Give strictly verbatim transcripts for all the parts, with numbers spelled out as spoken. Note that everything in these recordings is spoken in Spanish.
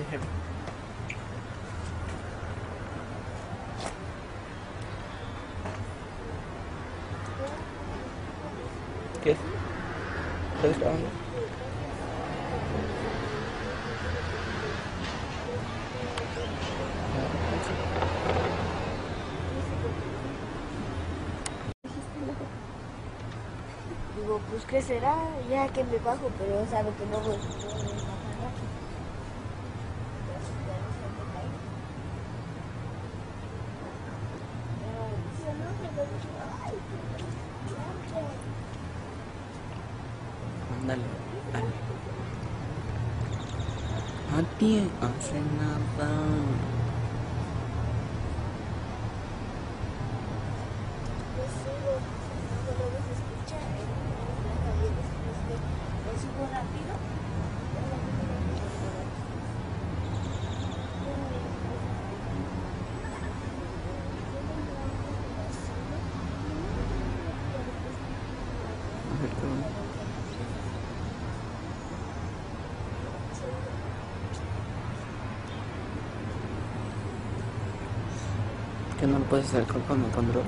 crecer. ¿Qué? ¿Estás grabando? Digo, pues crecerá ya que me bajo, pero sabe que no voy a bajar. Dale, dale. A ti hace nada. A ver, ¿cómo? Que no lo puedes hacer con con el control.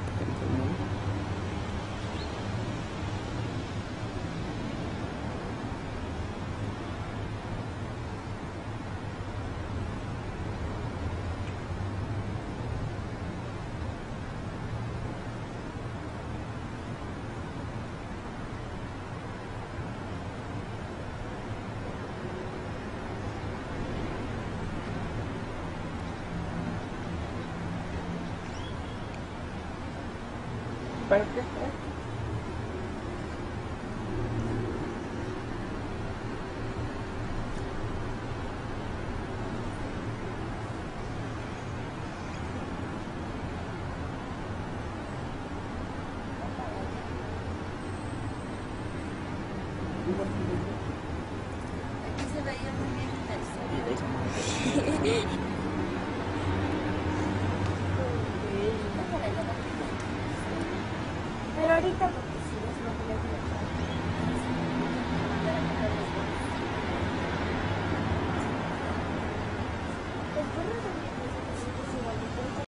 ¿Para qué? Aquí se veía muy bien el sol. Pero ahorita porque si no se va a poner con el sol. El perro